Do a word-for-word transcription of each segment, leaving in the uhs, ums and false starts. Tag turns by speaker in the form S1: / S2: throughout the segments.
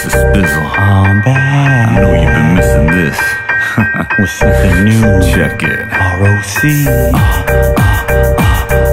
S1: This is Spizal.
S2: I'm back.
S1: I know you've been missing this.
S2: With something new.
S1: Check it.
S2: R O C.
S1: Uh, uh, uh,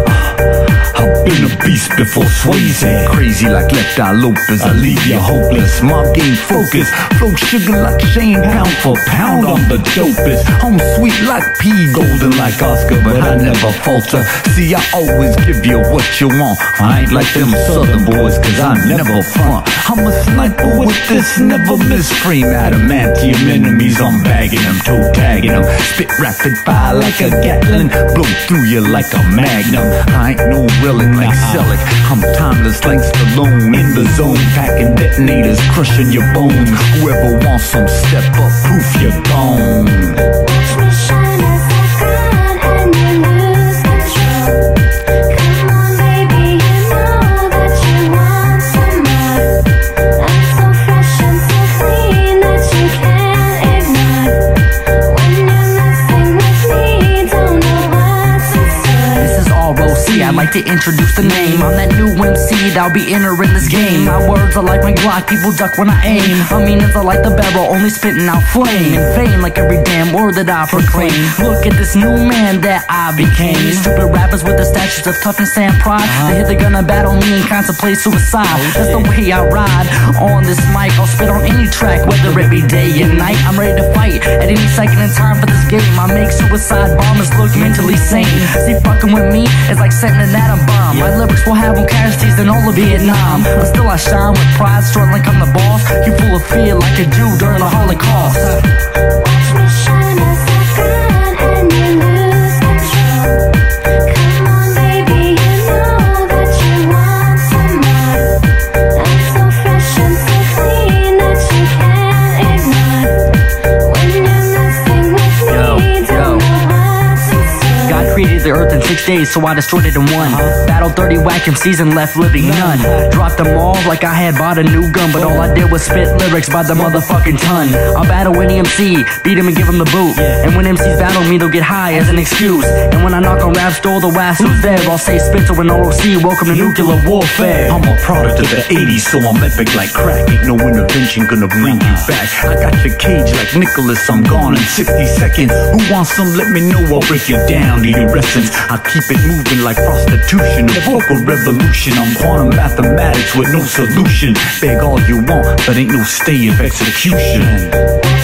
S1: I've been a beast before Swayze. Crazy like Left Eye Lopez, I leave you hopeless. Mob game focus, flow sugar like Shane. Pound for pound, I'm the dopest. I'm sweet like P, golden like Oscar, but I never falter. See, I always give you what you want. I ain't like them southern boys, cause I never front. I'm a sniper with this never miss frame. Adamantium enemies, I'm bagging them, toe tagging them. Spit rapid fire like a Gatling, blow through you like a magnum. I ain't no relic like Selleck. I'm timeless like Stallone, in the zone, packing detonators, crushing your bones. Whoever wants some, step up, proof you're gone.
S3: Watch me shine as I grind and you lose control. Come on baby, you know that you want some more. I'm so fresh and so clean that you can't ignore. When you're messing with me, don't know what's in store.
S4: This is R O C, I'd like to introduce the name. I'm that new M C that'll be entering this game. My words are like my Glock, people duck when I aim. I mean, it's like the barrel, only spitting out flame. In vain, like every damn word that I proclaim. Look at this new man that I became. These stupid rappers with the statues of toughness and pride, they hit the gun and battle me and contemplate suicide. That's the way I ride on this mic. I'll spit on any track, whether it be day and night. I'm ready to fight at any second in time for this game. I make suicide bombers look mentally sane. See, fucking with me is like setting an atom bomb. My lyrics will have them casualties in all of Vietnam. But still I shine with pride, strut like I'm the boss. You full of fear like a Jew during the Holocaust.
S3: Watch me shine as I grind and you lose control. Come on baby, you know that you want some more. I'm so fresh and so clean that you can't ignore. When you're messing with me,
S4: Yo,
S3: don't
S4: yo.
S3: know what's in store.
S4: God created the earth in six days, so I destroyed it in one. Battled thirty whack M Cs and left living none. Dropped them all like I had bought a new gun, but all I did was spit lyrics by the motherfucking ton. I'll battle any M C, beat him and give him the boot. And when M Cs battle me, they'll get high as an excuse. And when I knock on rap store, the wax who's there, I'll say Spizal and The R O C, welcome to nuclear warfare.
S1: I'm a product of the eighties, so I'm epic like crack. Ain't no intervention gonna bring you back. I got your cage like Nicholas, I'm gone in sixty seconds. Who wants some? Let me know, I'll break it down to your essence. I keep it moving like prostitution, a vocal revolution. I'm quantum mathematics with no solution. Beg all you want, but ain't no stay of execution.